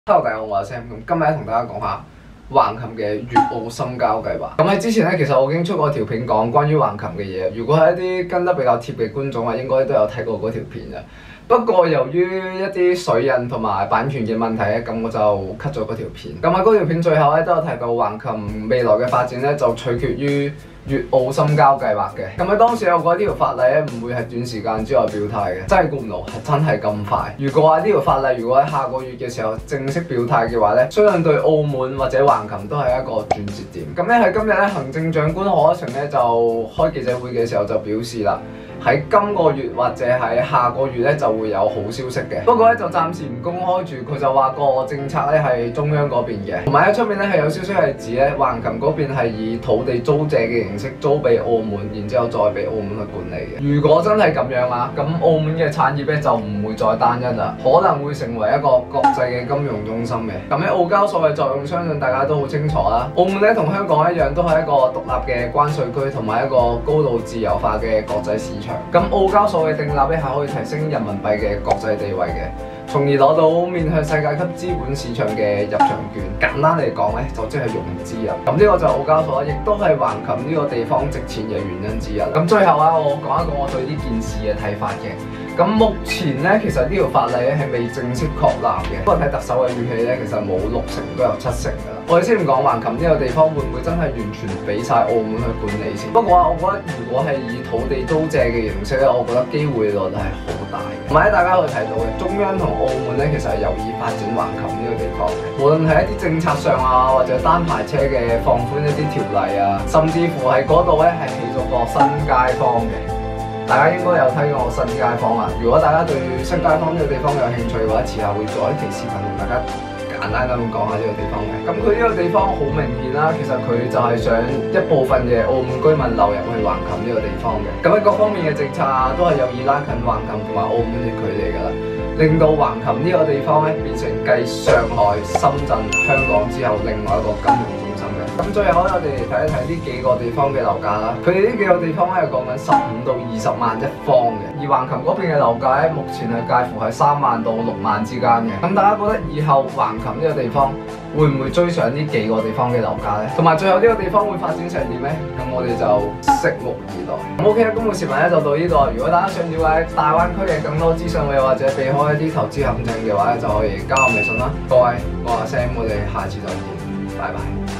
Hello，大家好，我係 Sam。咁今日咧同大家講下橫琴嘅粵澳深交計劃。咁喺之前咧，其實我已經出過條片講關於橫琴嘅嘢。如果係一啲跟得比較貼嘅觀眾啊，應該都有睇過嗰條片嘅。不過由於一啲水印同埋版權嘅問題咧，咁我就 cut 咗嗰條片。咁喺嗰條片最後咧都有提到橫琴未來嘅發展咧，就取決於粵澳深交計劃嘅。咁喺當時我覺得呢條法例咧唔會係短時間之內表態嘅，真係估唔到係真係咁快。如果話呢條法例如果喺下個月嘅時候正式表態嘅話咧，相信對澳門或者橫琴都係一個轉折點。咁咧喺今日咧，行政長官賀一誠咧就開記者會嘅時候就表示啦，喺今個月或者喺下個月咧就會有好消息嘅，不過咧就暫時唔公開住。佢就話個政策咧係中央嗰邊嘅，同埋喺出面咧係有消息係指咧橫琴嗰邊係以土地租借嘅形式租俾澳門，然之後再俾澳門去管理嘅。如果真係咁樣啊，咁澳門嘅產業咧就唔會再單一啦，可能會成為一個國際嘅金融中心嘅。咁喺澳交所嘅作用，相信大家都好清楚啦。澳門咧同香港一樣，都係一個獨立嘅關稅區同埋一個高度自由化嘅國際市場。咁澳交所嘅訂立咧係可以提升人民幣嘅國際地位嘅，從而攞到面向世界級資本市場嘅入場券。簡單嚟講咧，就即係融資啊。咁呢個就澳交所，亦都係橫琴呢個地方值錢嘅原因之一。咁最後啊，我講一個我對呢件事嘅睇法嘅。咁目前咧，其實呢條法例咧係未正式確立嘅。不過睇特首嘅語氣咧，其實冇60%都有70%㗎啦。我哋先唔講橫琴呢個地方會唔會真係完全俾晒澳門去管理先。不過啊，我覺得如果係以土地租借嘅形式咧，我覺得機會率係好大嘅。同埋咧，大家可以睇到嘅，中央同澳門咧其實係有意發展橫琴呢個地方嘅。無論係一啲政策上啊，或者單牌車嘅放寬一啲條例啊，甚至乎喺嗰度咧係起咗個新街坊嘅。大家應該有睇過我新街坊啊！如果大家對新街坊呢個地方有興趣嘅話，遲下會做一期視頻同大家簡單咁講下呢個地方嘅。咁佢呢個地方好明顯啦，其實佢就係想一部分嘅澳門居民流入去橫琴呢個地方嘅。咁喺各方面嘅政策都係有意拉近橫琴同埋澳門嘅距離㗎啦，令到橫琴呢個地方咧變成繼上海、深圳、香港之後另外一個金融中心嘅。咁最後咧，我哋嚟睇一睇呢幾個地方嘅樓價啦。佢哋呢幾個地方咧係講緊15到20萬一方嘅，而橫琴嗰邊嘅樓價咧目前係介乎喺3萬到6萬之間嘅。咁大家覺得以後橫琴呢個地方會唔會追上呢幾個地方嘅樓價咧？同埋最後呢個地方會發展成點咧？咁我哋就拭目以待。咁 OK 啦，今個視頻咧就到呢度。如果大家想了解大灣區嘅更多資訊，又或者避開一啲投資陷阱嘅話咧，就可以加我微信啦。各位，我係 Sam，我哋下次再見，拜拜。